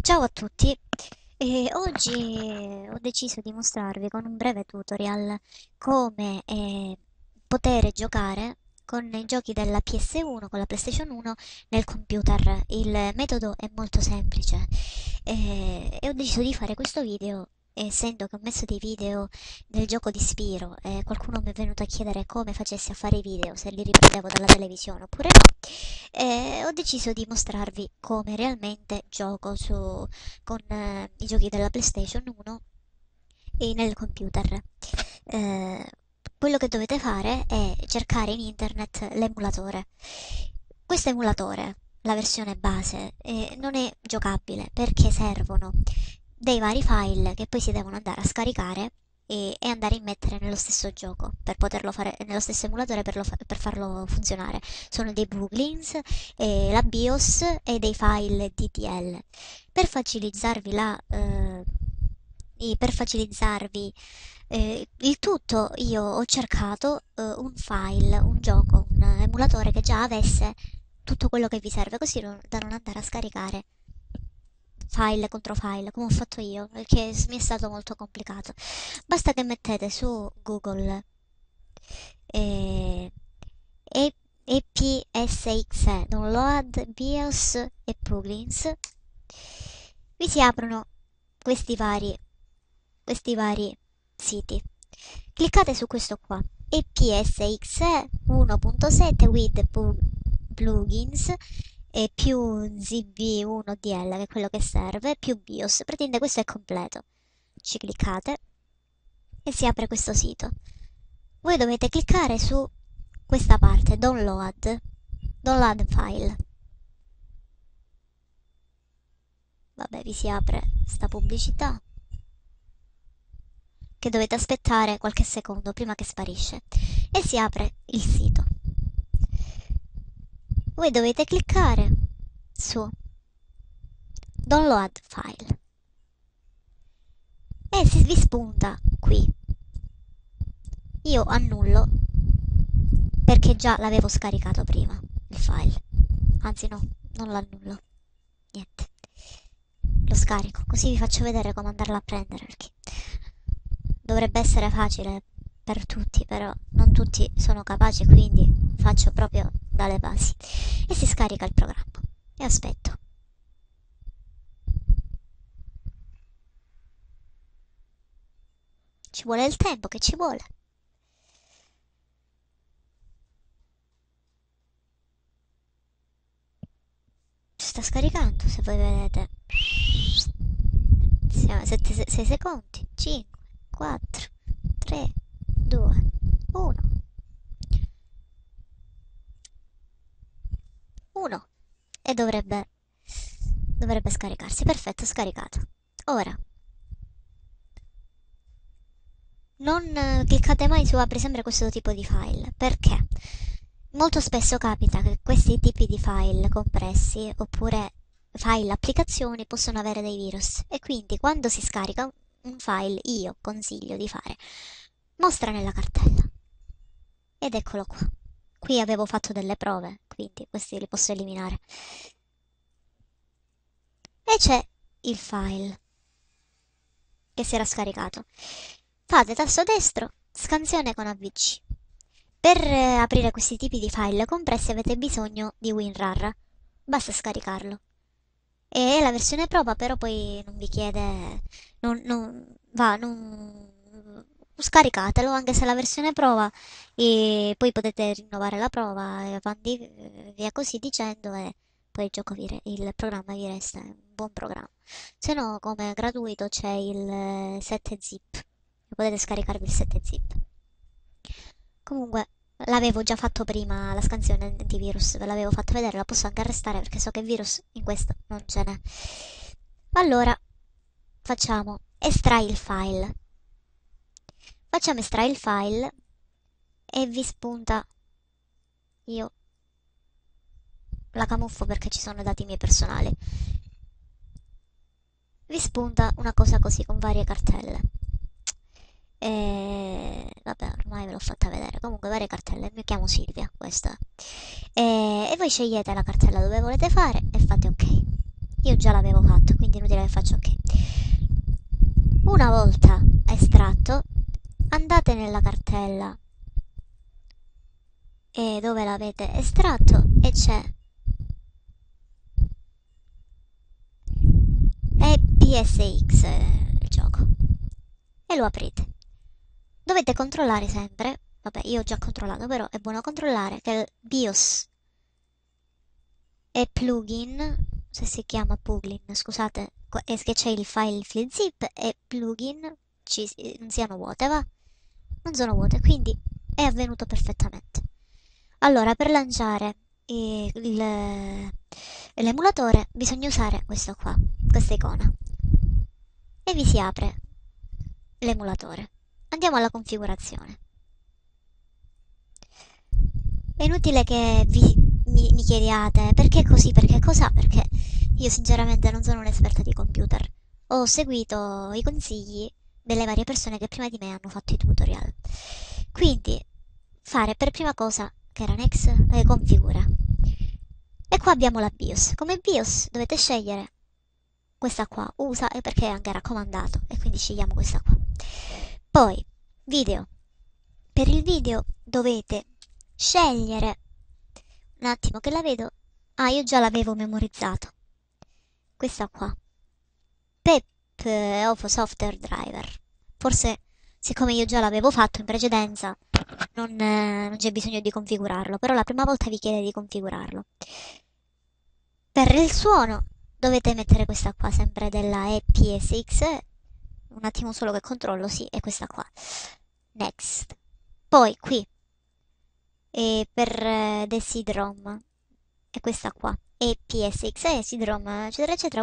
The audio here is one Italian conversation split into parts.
Ciao a tutti, oggi ho deciso di mostrarvi con un breve tutorial come poter giocare con i giochi della PS1, con la PlayStation 1 nel computer. Il metodo è molto semplice e ho deciso di fare questo video essendo che ho messo dei video del gioco di Spyro e qualcuno mi è venuto a chiedere come facessi a fare i video, se li riprendevo dalla televisione oppure no. Ho deciso di mostrarvi come realmente gioco con i giochi della PlayStation 1 e nel computer. Eh, Quello che dovete fare è cercare in internet l'emulatore. Questo emulatore, la versione base, non è giocabile perché servono dei vari file che poi si devono andare a scaricare e andare a immettere nello stesso gioco per poterlo fare nello stesso emulatore per farlo funzionare. Sono dei booglins, la BIOS e dei file DTL. Per facilitarvi per facilitarvi il tutto, io ho cercato un file, un gioco, un emulatore che già avesse tutto quello che vi serve, così da non andare a scaricare file contro file, come ho fatto io, perché mi è stato molto complicato. Basta che mettete su Google eh, E- EPSX, download, BIOS e plugins, vi si aprono questi vari siti. Cliccate su questo qua, EPSX 1.7 with plugins e più ZB1DL, che è quello che serve, più BIOS. Praticamente questo è completo. Ci cliccate e si apre questo sito. Voi dovete cliccare su questa parte, download file. Vabbè, vi si apre sta pubblicità che dovete aspettare qualche secondo prima che sparisce e si apre il sito. Voi dovete cliccare su download file e si vi spunta qui. Io annullo perché già l'avevo scaricato prima il file. Anzi no, non l'annullo. Niente. Lo scarico, così vi faccio vedere come andarla a prendere perché dovrebbe essere facile per tutti, però non tutti sono capaci, quindi faccio proprio dalle basi. E si scarica il programma. E aspetto. Ci vuole il tempo che ci vuole. Si sta scaricando, se voi vedete. Siamo a 6 secondi. 5, 4, 3, 2, 1. 1. E dovrebbe scaricarsi. Perfetto, scaricato. Ora, non cliccate mai su apri sempre questo tipo di file, perché molto spesso capita che questi tipi di file compressi oppure file applicazioni possono avere dei virus e quindi quando si scarica un file io consiglio di fare mostra nella cartella ed eccolo qua. Qui avevo fatto delle prove, quindi questi li posso eliminare. E c'è il file che si era scaricato. Fate tasto destro, scansione con AVC. Per aprire questi tipi di file compressi avete bisogno di WinRAR. Basta scaricarlo. E è la versione prova, però poi non vi chiede... non scaricatelo, anche se è la versione prova, e poi potete rinnovare la prova e avanti via così dicendo, e poi il programma vi resta, è un buon programma. Se no, come gratuito c'è il 7-zip, potete scaricarvi il 7-zip. Comunque, l'avevo già fatto prima la scansione antivirus, ve l'avevo fatto vedere, la posso anche arrestare perché so che virus in questo non ce n'è. Allora, facciamo estrai il file. Facciamo estrai il file e vi spunta. Io la camuffo perché ci sono dati miei personali. Vi spunta una cosa così con varie cartelle. E vabbè, ormai ve l'ho fatta vedere. Comunque, varie cartelle. Mi chiamo Silvia, questa. E voi scegliete la cartella dove volete fare e fate ok. io già l'avevo fatto, quindi è inutile che faccio ok. Una volta estratto, andate nella cartella e dove l'avete estratto e c'è PSX il gioco e lo aprite. Dovete controllare sempre, vabbè io ho già controllato, però è buono controllare che il BIOS e plugin, se si chiama plugin, scusate, è che c'è il file FilZip e plugin non siano vuote, va? Non sono vuote, quindi è avvenuto perfettamente. Allora, per lanciare l'emulatore bisogna usare questo qua, questa icona, e vi si apre l'emulatore. Andiamo alla configurazione. È inutile che mi chiediate perché così, perché cos'ha, perché io sinceramente non sono un'esperta di computer. Ho seguito i consigli delle varie persone che prima di me hanno fatto i tutorial. Quindi, fare per prima cosa, che era next, configura. E qua abbiamo la BIOS. Come BIOS dovete scegliere questa qua, usa, e perché è anche raccomandato, e quindi scegliamo questa qua. Poi, video. Per il video dovete scegliere un attimo che la vedo. Ah, io già l'avevo memorizzato. Questa qua. PEP of Software Driver. Forse, siccome io già l'avevo fatto in precedenza, non c'è bisogno di configurarlo, però la prima volta vi chiede di configurarlo. Per il suono dovete mettere questa qua, sempre della EPSX. Un attimo solo che controllo, sì, è questa qua. Next. Poi qui e per The CD-ROM è questa qua, EPSX, CD-ROM, eccetera, eccetera,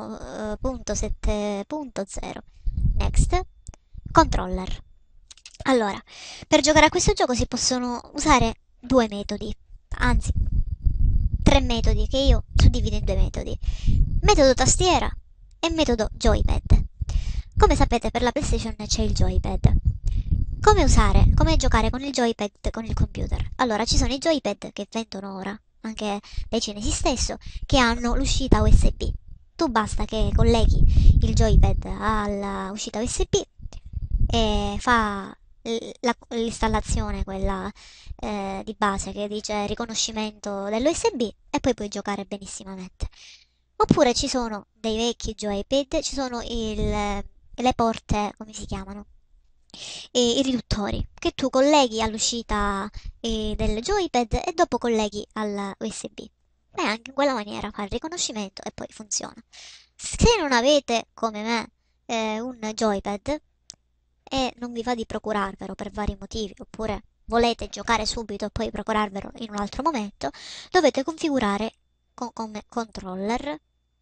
1.7.0. Next. Controller. Allora, per giocare a questo gioco si possono usare due metodi, anzi, tre metodi che io suddivido in due metodi. Metodo tastiera e metodo joypad. Come sapete per la PlayStation c'è il joypad. Come giocare con il joypad con il computer? Allora, ci sono i joypad che vendono ora, anche dai cinesi stesso, che hanno l'uscita USB. Tu basta che colleghi il joypad alla uscita USB e fa l'installazione, quella di base che dice riconoscimento dell'USB e poi puoi giocare benissimamente. Oppure ci sono dei vecchi joypad, ci sono le porte, come si chiamano? I riduttori che tu colleghi all'uscita del joypad e dopo colleghi al USB. E anche in quella maniera fa il riconoscimento e poi funziona. Se non avete, come me, un joypad e non vi va di procurarvelo per vari motivi, oppure volete giocare subito e poi procurarvelo in un altro momento, dovete configurare come controller,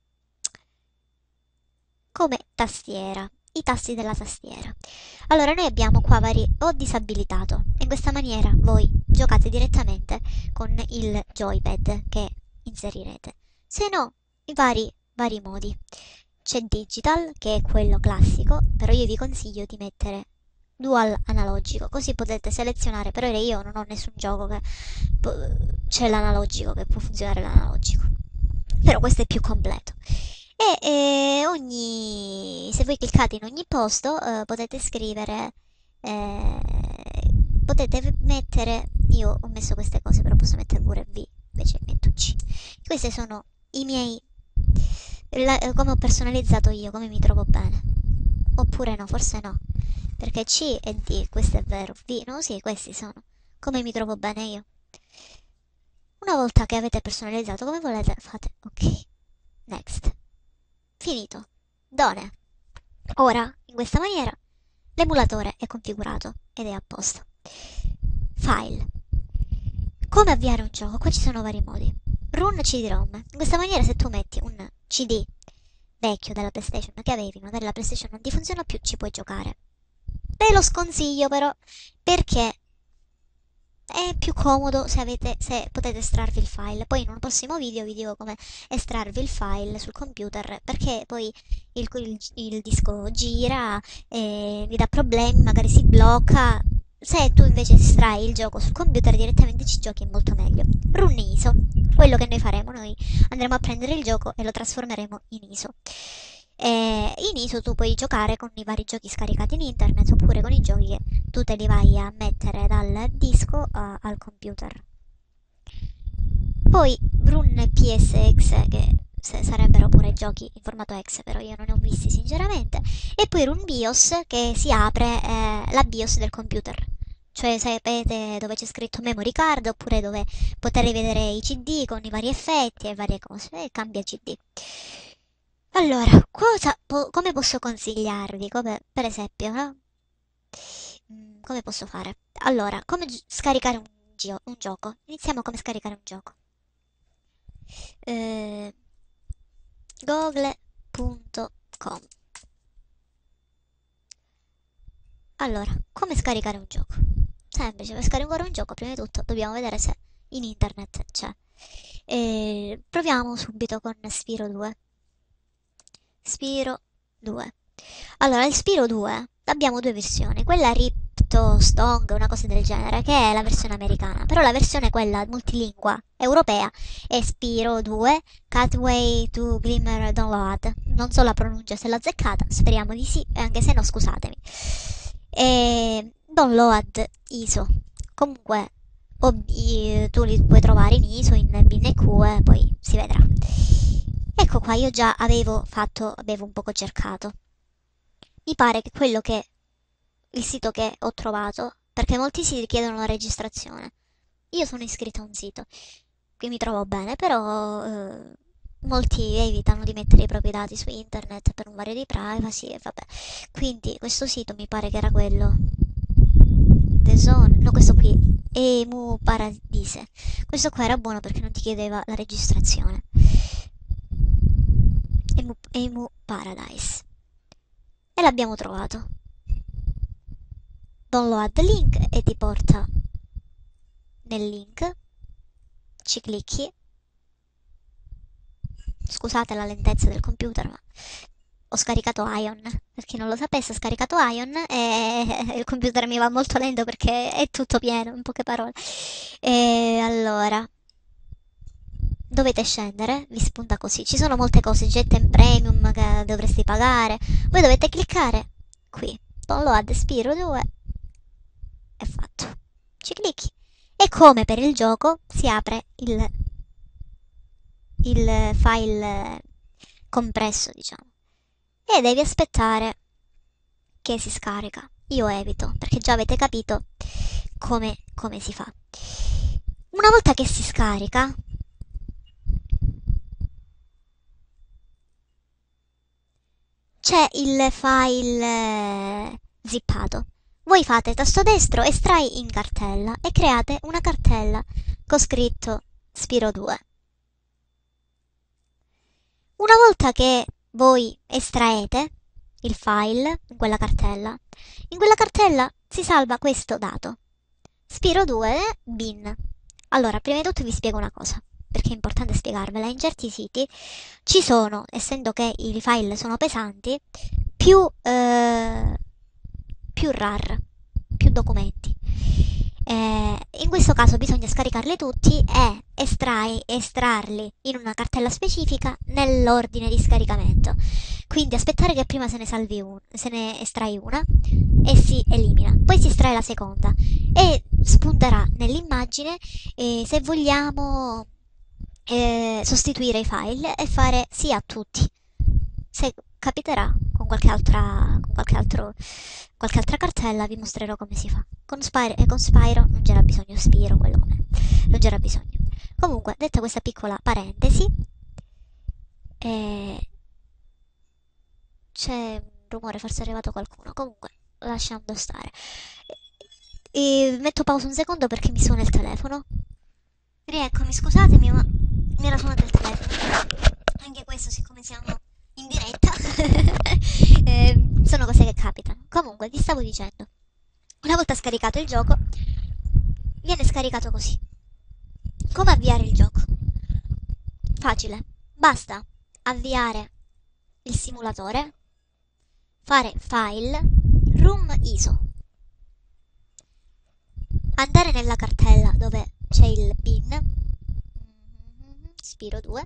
come tastiera, i tasti della tastiera. Allora noi abbiamo qua ho disabilitato. In questa maniera voi giocate direttamente con il joypad che inserirete. Se no, i vari modi. C'è digital, che è quello classico, però io vi consiglio di mettere dual analogico, così potete selezionare, però io non ho nessun gioco che c'è l'analogico, che può funzionare l'analogico. Però questo è più completo. Se voi cliccate in ogni posto, potete scrivere, eh, potete mettere, io ho messo queste cose, però posso mettere pure V, invece metto C. Questi sono i miei, come ho personalizzato io, come mi trovo bene. Oppure no, forse no, perché C e D, questo è vero, V, no, sì, questi sono, come mi trovo bene io. Una volta che avete personalizzato come volete, fate ok, next. Finito. Done. Ora, in questa maniera, l'emulatore è configurato ed è a posto. File. Come avviare un gioco? Qua ci sono vari modi. Run CD-ROM. In questa maniera se tu metti un CD vecchio della PlayStation che avevi, magari la PlayStation non ti funziona più, ci puoi giocare. Ve lo sconsiglio però, perché è più comodo se potete estrarvi il file. Poi in un prossimo video vi dico come estrarvi il file sul computer, perché poi il disco gira e vi dà problemi, magari si blocca, Se tu invece estrai il gioco sul computer direttamente ci giochi molto meglio. Run ISO, quello che noi faremo, noi andremo a prendere il gioco e lo trasformeremo in ISO. In ISO tu puoi giocare con i vari giochi scaricati in internet oppure con i giochi che tu te li vai a mettere dal disco al computer. Poi Run PSX, che sarebbero pure giochi in formato exe, però io non ne ho visti sinceramente. E poi Run BIOS, che si apre la BIOS del computer. Cioè sapete dove c'è scritto memory card oppure dove poter vedere i CD con i vari effetti e varie cose. E cambia CD. Allora, come posso consigliarvi? Come, per esempio, no? Come posso fare? Allora, come scaricare un gioco? Iniziamo come scaricare un gioco. eh, google.com. Allora, come scaricare un gioco? Semplice, per scaricare un gioco prima di tutto dobbiamo vedere se in internet c'è. Proviamo subito con Spiro 2. Spiro 2. Allora, il Spiro 2 abbiamo due versioni, quella Ripto Stong, una cosa del genere, che è la versione americana, però la versione quella multilingua europea è Spiro 2 Catway to Glimmer Download. Non so la pronuncia se l'ho azzeccata, speriamo di sì, anche se no scusatemi. Download ISO. Comunque tu li puoi trovare in ISO, in BNQ e poi si vedrà. Ecco qua, io già avevo un poco cercato. Mi pare che il sito che ho trovato, perché molti siti richiedono la registrazione. Io sono iscritta a un sito, qui mi trovo bene, però molti evitano di mettere i propri dati su internet per un vario di privacy e vabbè. Quindi questo sito mi pare che era quello. The Zone, no, questo qui, Emu Paradise. Questo qua era buono perché non ti chiedeva la registrazione. Emu Paradise. E l'abbiamo trovato. Download link e ti porta nel link. Ci clicchi. Scusate la lentezza del computer, ma ho scaricato Ion. Per chi non lo sapesse, ho scaricato Ion e il computer mi va molto lento perché è tutto pieno, in poche parole. E allora, dovete scendere, vi spunta così. Ci sono molte cose, Jetten Premium che dovresti pagare. Voi dovete cliccare qui. Download Spiro 2. È fatto. Ci clicchi. E come per il gioco si apre il file compresso, diciamo. E devi aspettare che si scarica. Io evito, perché già avete capito come si fa. Una volta che si scarica, c'è il file zippato. Voi fate tasto destro, estrai in cartella e create una cartella con scritto Spiro 2. Una volta che voi estraete il file in quella cartella si salva questo dato. Spiro 2 bin. Allora, prima di tutto vi spiego una cosa, perché è importante spiegarvela. In certi siti ci sono, essendo che i file sono pesanti, più RAR, più documenti. In questo caso bisogna scaricarli tutti e estrarli in una cartella specifica nell'ordine di scaricamento. Quindi aspettare che prima se ne estrai una e si elimina, poi si estrae la seconda e spunterà nell'immagine se vogliamo sostituire i file e fare sì a tutti. Se capiterà qualche altra cartella vi mostrerò come si fa. Con Spyro non c'era bisogno, Spiro, quello com'è. Non c'era bisogno. Comunque, detta questa piccola parentesi, eh, c'è un rumore, forse è arrivato qualcuno. Comunque, lasciando stare. Metto pausa un secondo perché mi suona il telefono. Rieccomi, scusatemi, ma mi era suonato il telefono. Anche questo, siccome siamo in diretta, sono cose che capitano. Comunque, vi stavo dicendo, una volta scaricato il gioco, viene scaricato così. Come avviare il gioco? Facile, basta avviare il simulatore, fare file, room ISO. andare nella cartella dove c'è il bin, Spiro 2,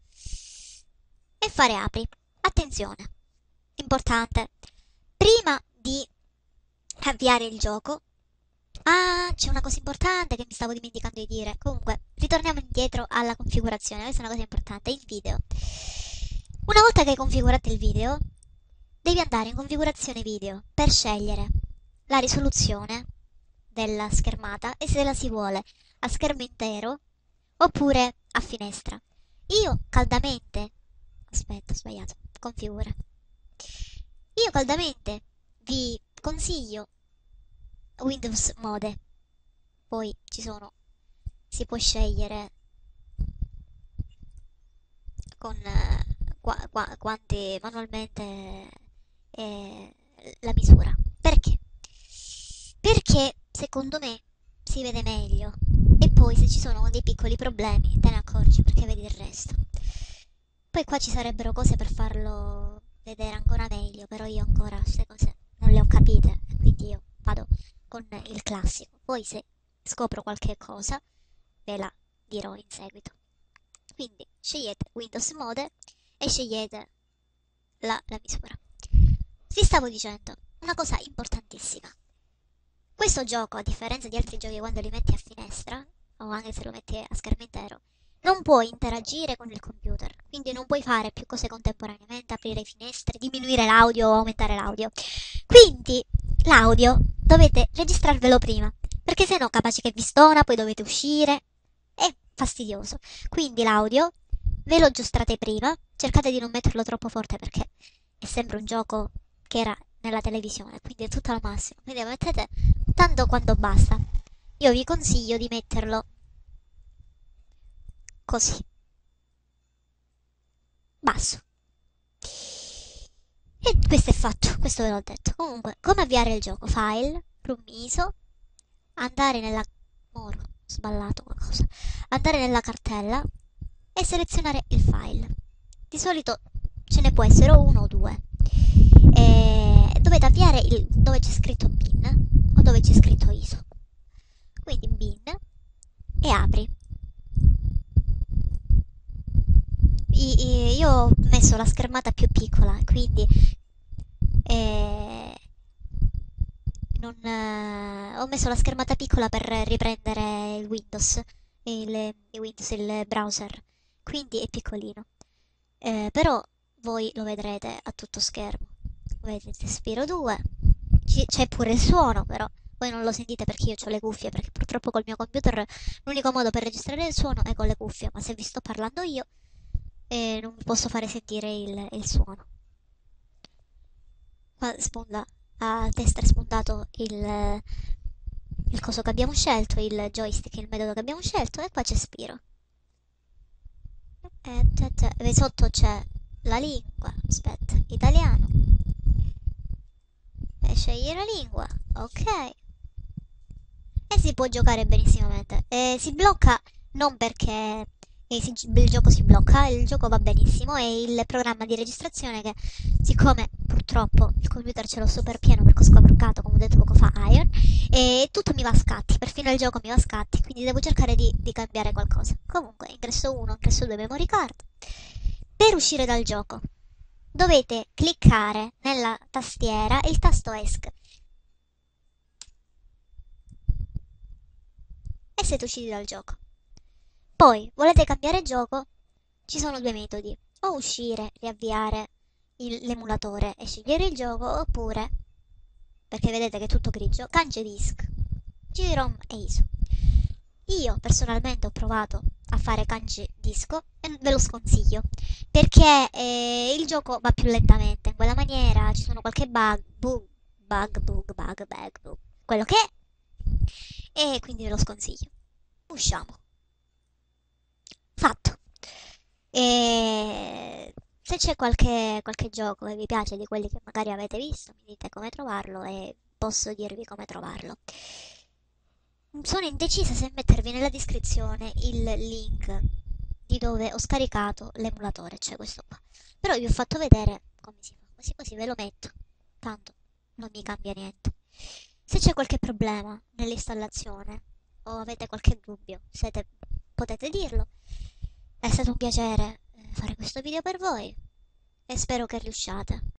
e fare apri. Attenzione, importante, prima di avviare il gioco. Ah, c'è una cosa importante che mi stavo dimenticando di dire. Comunque, ritorniamo indietro alla configurazione. Questa è una cosa importante, il video. Una volta che hai configurato il video, devi andare in configurazione video per scegliere la risoluzione della schermata e se la si vuole a schermo intero oppure a finestra. Io caldamente, aspetta, ho sbagliato, configura. Io caldamente vi consiglio Windows Mode. Poi si può scegliere con quanti manualmente la misura. Perché? Perché secondo me si vede meglio e poi se ci sono dei piccoli problemi te ne accorgi perché vedi il resto. Poi qua ci sarebbero cose per farlo vedere ancora meglio, però io ancora queste cose non le ho capite, quindi io vado con il classico. Poi se scopro qualche cosa ve la dirò in seguito. Quindi scegliete Windows Mode e scegliete la misura. Vi stavo dicendo una cosa importantissima. Questo gioco, a differenza di altri giochi quando li metti a finestra, o anche se lo metti a schermo intero, non puoi interagire con il computer, quindi non puoi fare più cose contemporaneamente, aprire finestre, diminuire l'audio o aumentare l'audio. Quindi l'audio dovete registrarvelo prima, perché se no capace che vi stona, poi dovete uscire, è fastidioso. Quindi l'audio ve lo aggiustate prima, cercate di non metterlo troppo forte perché è sempre un gioco che era nella televisione, quindi è tutto al massimo. Quindi lo mettete tanto quanto basta. Io vi consiglio di metterlo così, basso. E questo è fatto, questo ve l'ho detto. Comunque, come avviare il gioco? File, Rummiso, andare nella... Moro, ho sballato qualcosa. Andare nella cartella e selezionare il file. Di solito ce ne può essere uno o due. E dovete avviare dove c'è scritto bin o dove c'è scritto ISO. Quindi bin e apri. Io ho messo la schermata più piccola, quindi eh, ho messo la schermata piccola per riprendere il Windows, il browser, quindi è piccolino. Però voi lo vedrete a tutto schermo. Vedete Spiro 2, c'è pure il suono, però voi non lo sentite perché io ho le cuffie, perché purtroppo col mio computer l'unico modo per registrare il suono è con le cuffie, ma se vi sto parlando io non vi posso fare sentire il suono. Qua sponda a destra è spuntato il coso che abbiamo scelto, il joystick, il metodo che abbiamo scelto, e qua c'è Spiro. E sotto c'è la lingua, aspetta, italiano. E scegli la lingua, ok. E si può giocare benissimamente. E si blocca non perché il gioco si blocca, il gioco va benissimo, è il programma di registrazione che, siccome purtroppo il computer ce l'ho super pieno perché ho scavalcato, come ho detto poco fa, Iron, e tutto mi va a scatti, perfino il gioco mi va a scatti, quindi devo cercare di cambiare qualcosa. Comunque, ingresso 1, ingresso 2, memory card. Per uscire dal gioco dovete cliccare nella tastiera il tasto ESC e siete usciti dal gioco. Poi, volete cambiare gioco? Ci sono due metodi: o uscire, riavviare l'emulatore e scegliere il gioco, oppure, perché vedete che è tutto grigio, cange disk, CD-ROM e ISO. Io personalmente ho provato a fare kanji disco e ve lo sconsiglio perché il gioco va più lentamente in quella maniera, ci sono qualche bug, quello che è, e quindi ve lo sconsiglio. Usciamo. Fatto. E se c'è qualche gioco che vi piace di quelli che magari avete visto, mi dite come trovarlo e posso dirvi come trovarlo. Sono indecisa se mettervi nella descrizione il link di dove ho scaricato l'emulatore, cioè questo qua. Però vi ho fatto vedere come si fa, così così ve lo metto, tanto non mi cambia niente. Se c'è qualche problema nell'installazione o avete qualche dubbio, potete dirlo. È stato un piacere fare questo video per voi e spero che riusciate.